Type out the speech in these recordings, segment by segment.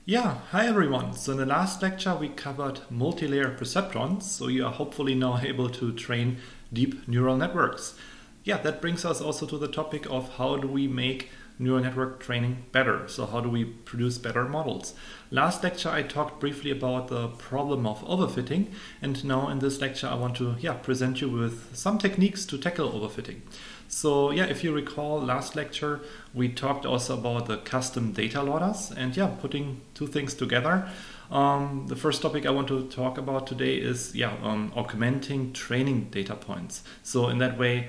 Yeah, hi everyone. So in the last lecture we covered multi-layer perceptrons, so you are hopefully now able to train deep neural networks. Yeah, that brings us also to the topic of how do we make neural network training better? So how do we produce better models? Last lecture I talked briefly about the problem of overfitting, and now in this lecture I want to present you with some techniques to tackle overfitting. So yeah, if you recall last lecture, we talked also about the custom data loaders and putting two things together. The first topic I want to talk about today is augmenting training data points. So in that way,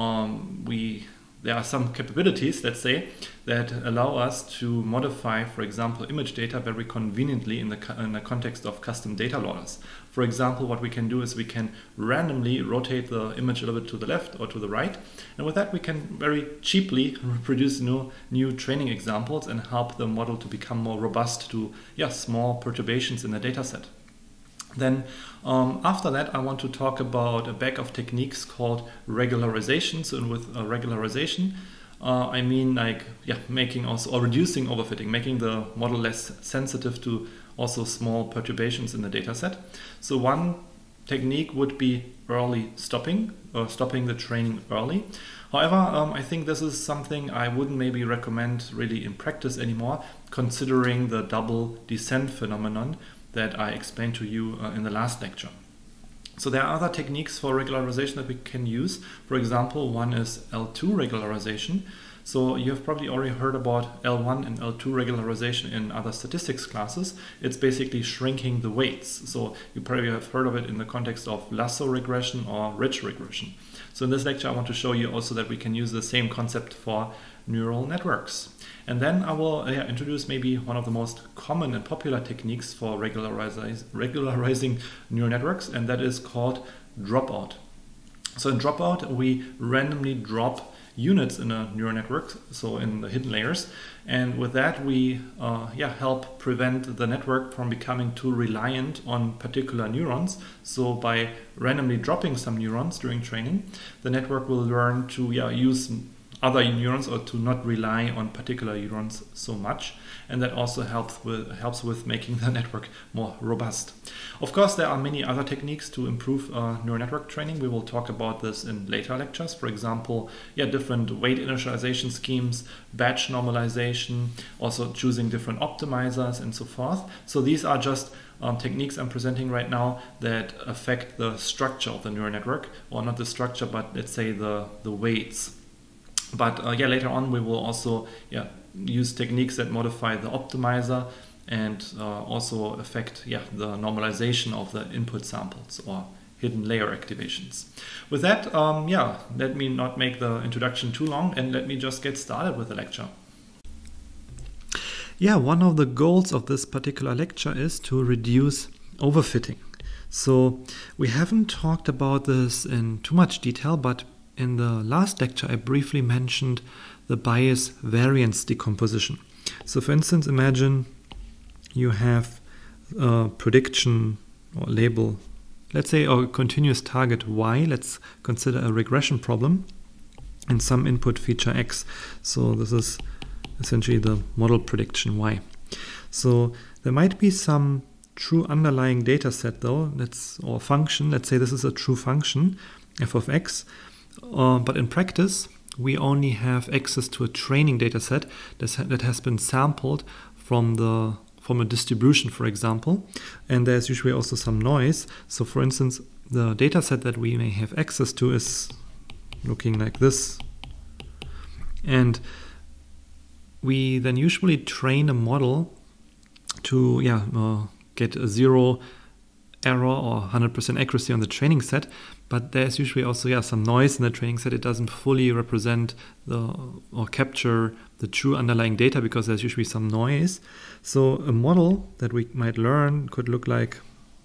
there are some capabilities, let's say, that allow us to modify, for example, image data very conveniently in the context of custom data loaders. For example, what we can do is we can randomly rotate the image a little bit to the left or to the right. And with that, we can very cheaply produce new training examples and help the model to become more robust to small perturbations in the data set. Then after that, I want to talk about a bag of techniques called regularization. So with regularization, I mean making also or reducing overfitting, making the model less sensitive to also small perturbations in the data set. So one technique would be early stopping, or stopping the training early. However, I think this is something I wouldn't maybe recommend really in practice anymore, considering the double descent phenomenon that I explained to you in the last lecture. So there are other techniques for regularization that we can use. For example, one is L2 regularization. So you have probably already heard about L1 and L2 regularization in other statistics classes. It's basically shrinking the weights. So you probably have heard of it in the context of lasso regression or ridge regression. So in this lecture, I want to show you also that we can use the same concept for neural networks. And then I will introduce maybe one of the most common and popular techniques for regularizing neural networks, and that is called dropout. So in dropout, we randomly drop units in a neural network, so in the hidden layers, and with that we help prevent the network from becoming too reliant on particular neurons. So by randomly dropping some neurons during training, the network will learn to use other neurons or to not rely on particular neurons so much, and that also helps with making the network more robust. Of course, there are many other techniques to improve neural network training. We will talk about this in later lectures. For example, different weight initialization schemes, batch normalization, also choosing different optimizers and so forth. So these are just techniques I'm presenting right now that affect the structure of the neural network, or not the structure, but let's say the weights. But later on we will also use techniques that modify the optimizer and also affect the normalization of the input samples or hidden layer activations. With that, let me not make the introduction too long and let me just get started with the lecture. Yeah, one of the goals of this particular lecture is to reduce overfitting. So we haven't talked about this in too much detail, but in the last lecture, I briefly mentioned the bias variance decomposition. So for instance, imagine you have a prediction or label, let's say a continuous target y, let's consider a regression problem, and some input feature x. So this is essentially the model prediction y. So there might be some true underlying data set though, or function, let's say this is a true function, f of x, but in practice, we only have access to a training data set that has been sampled from a distribution, for example, and there's usually also some noise. So for instance, the data set that we may have access to is looking like this. And we then usually train a model to get a zero error or 100% accuracy on the training set, but there's usually also some noise in the training set. It doesn't fully represent or capture the true underlying data because there's usually some noise. So a model that we might learn could look like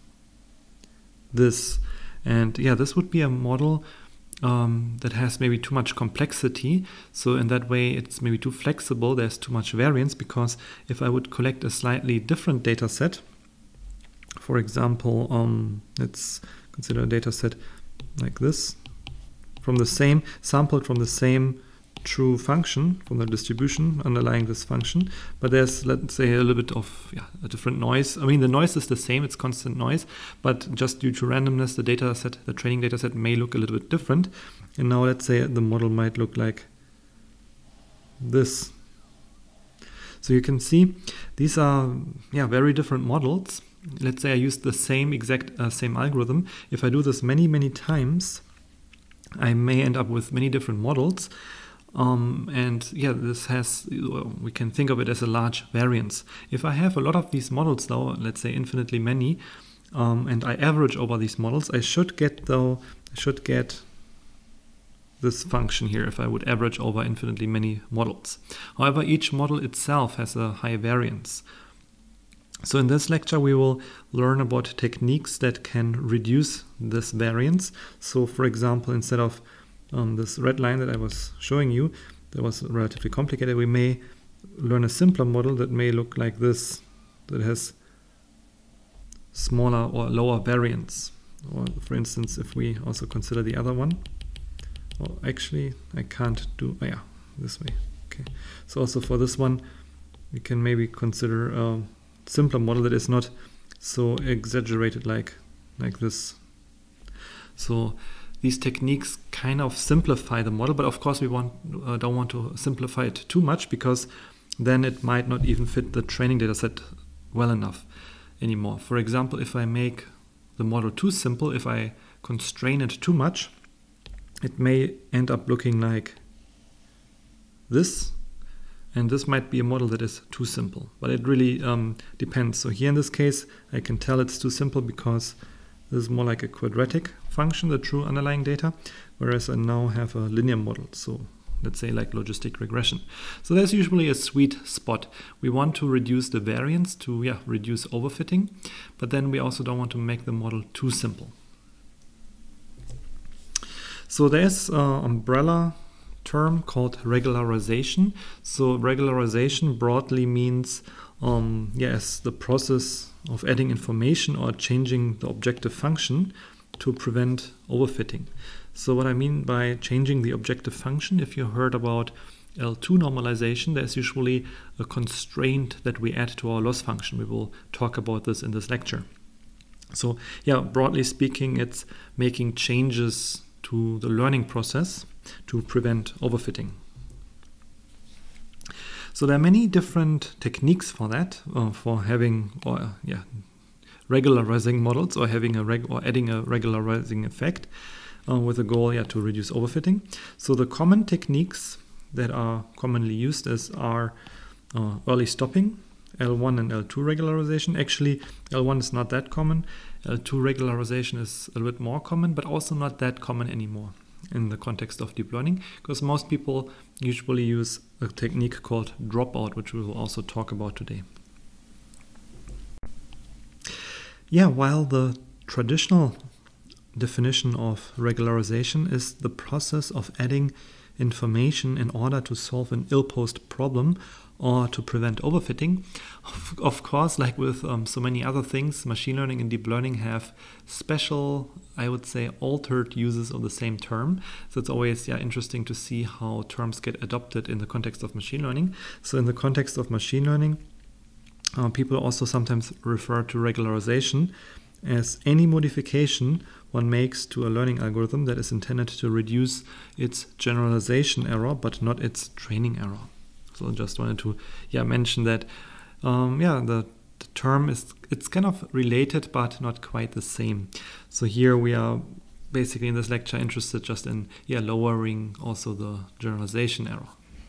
this, and this would be a model that has maybe too much complexity. So in that way, it's maybe too flexible. There's too much variance, because if I would collect a slightly different data set, for example, let's consider a data set like this, sampled from the same true function from the distribution underlying this function, but there's, let's say, a little bit of a different noise. I mean, the noise is the same, it's constant noise, but just due to randomness, the training data set may look a little bit different. And now let's say the model might look like this. So you can see these are very different models. Let's say I use the same algorithm. If I do this many times, I may end up with many different models. This has, we can think of it as a large variance. If I have a lot of these models though, let's say infinitely many, and I average over these models, I should get this function here if I would average over infinitely many models. However, each model itself has a high variance. So in this lecture we will learn about techniques that can reduce this variance. So for example, instead of this red line that I was showing you, that was relatively complicated, we may learn a simpler model that may look like this, that has smaller or lower variance. Or for instance, if we also consider the other one, well, actually I can't do, this way. Okay. So also for this one, we can maybe consider a simpler model that is not so exaggerated like this. So these techniques kind of simplify the model, but of course we don't want to simplify it too much, because then it might not even fit the training data set well enough anymore. For example, if I make the model too simple, if I constrain it too much, it may end up looking like this, and this might be a model that is too simple, but it really depends. So here in this case, I can tell it's too simple because this is more like a quadratic function, the true underlying data, whereas I now have a linear model, so let's say like logistic regression. So there's usually a sweet spot. We want to reduce the variance to reduce overfitting, but then we also don't want to make the model too simple. So there's an umbrella term called regularization. So regularization broadly means the process of adding information or changing the objective function to prevent overfitting. So what I mean by changing the objective function, if you heard about L2 normalization, there's usually a constraint that we add to our loss function. We will talk about this in this lecture. So broadly speaking, it's making changes to the learning process to prevent overfitting. So there are many different techniques for that, for having regularizing models, or having adding a regularizing effect with a goal to reduce overfitting. So the common techniques that are commonly used are early stopping, L1 and L2 regularization. Actually, L1 is not that common. L2 regularization is a little bit more common, but also not that common anymore in the context of deep learning, because most people usually use a technique called dropout, which we will also talk about today. While the traditional definition of regularization is the process of adding information in order to solve an ill-posed problem or to prevent overfitting. Of course, like with so many other things, machine learning and deep learning have special, I would say, altered uses of the same term. So it's always interesting to see how terms get adopted in the context of machine learning. So in the context of machine learning, people also sometimes refer to regularization as any modification one makes to a learning algorithm that is intended to reduce its generalization error, but not its training error. So I just wanted to mention that the term it's kind of related but not quite the same. So here we are basically in this lecture interested just in lowering also the generalization error.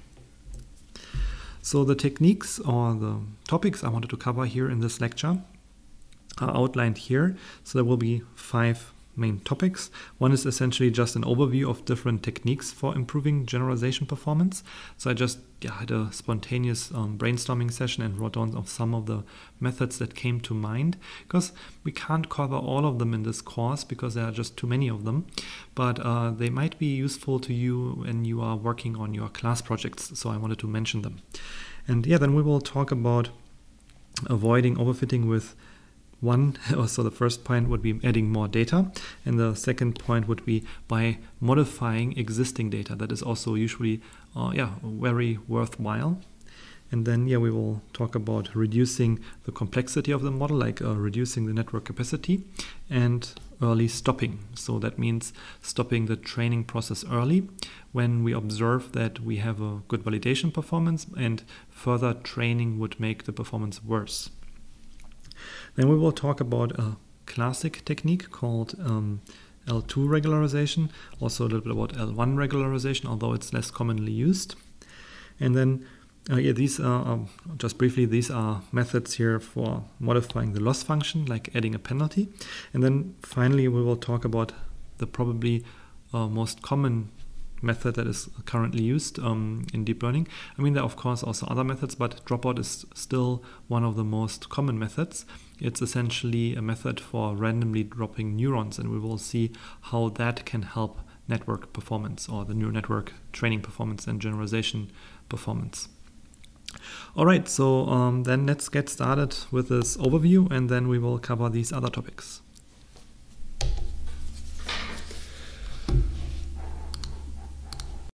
So the techniques or the topics I wanted to cover here in this lecture are outlined here. So there will be 5 main topics. One is essentially just an overview of different techniques for improving generalization performance. So I just had a spontaneous brainstorming session and wrote down some of the methods that came to mind, because we can't cover all of them in this course because there are just too many of them, but they might be useful to you when you are working on your class projects, so I wanted to mention them. And then we will talk about avoiding overfitting with So the first point would be adding more data, and the second point would be by modifying existing data. That is also usually very worthwhile. And then we will talk about reducing the complexity of the model, like reducing the network capacity, and early stopping. So that means stopping the training process early when we observe that we have a good validation performance, and further training would make the performance worse. Then we will talk about a classic technique called L2 regularization, also a little bit about L1 regularization, although it's less commonly used. And then these are, just briefly, these are methods here for modifying the loss function, like adding a penalty. And then finally, we will talk about the probably most common method that is currently used in deep learning. I mean, there are of course also other methods, but dropout is still one of the most common methods. It's essentially a method for randomly dropping neurons, and we will see how that can help network performance, or the neural network training performance and generalization performance. All right, so then let's get started with this overview, and then we will cover these other topics.